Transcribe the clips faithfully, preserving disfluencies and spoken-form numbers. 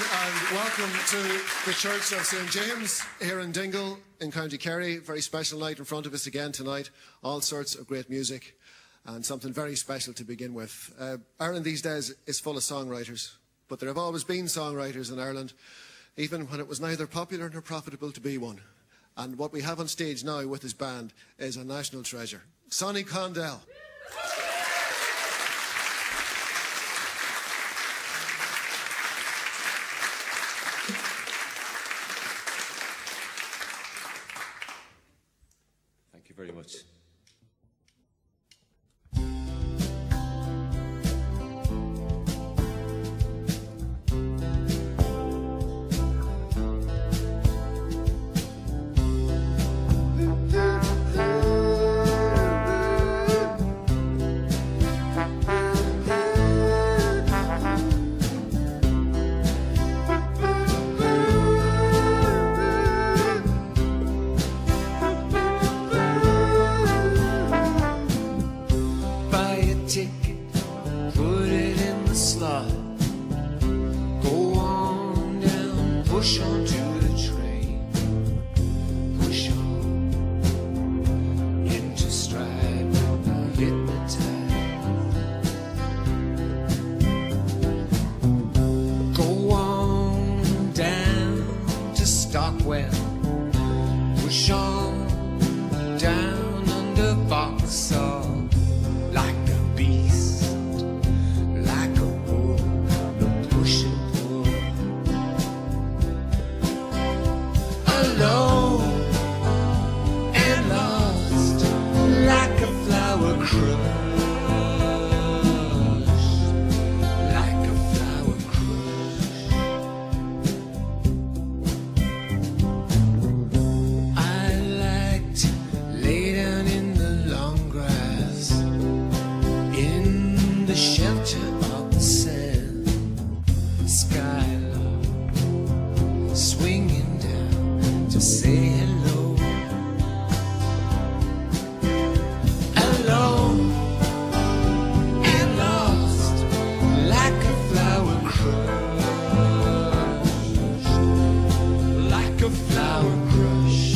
and welcome to the Church of Saint James here in Dingle in County Kerry. Very special night in front of us again tonight. All sorts of great music and something very special to begin with. Uh, Ireland these days is full of songwriters, but there have always been songwriters in Ireland, even when it was neither popular nor profitable to be one. And what we have on stage now with his band is a national treasure. Sonny Condell. Thank you very much. Ticket, put it in the slot, go on down, push on to the train, push on into stride, hit the tide, go on down to Stockwell, push on down under Vauxhall. Like a beast, like a bull, no push and pull. Alone and lost, like a flower crushed, like a flower crushed. I like to lay down in the long grass, in the shelter of the sand, skylark swinging down to say hello. Alone and lost, like a flower crushed, like a flower crushed.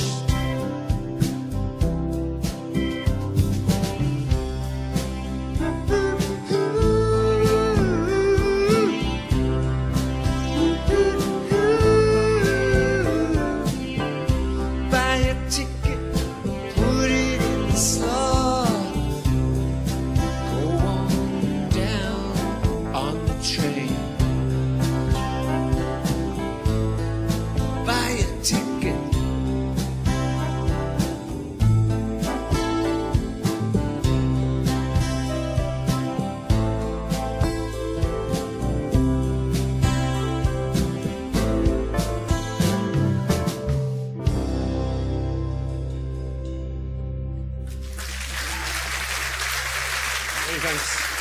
Many thanks.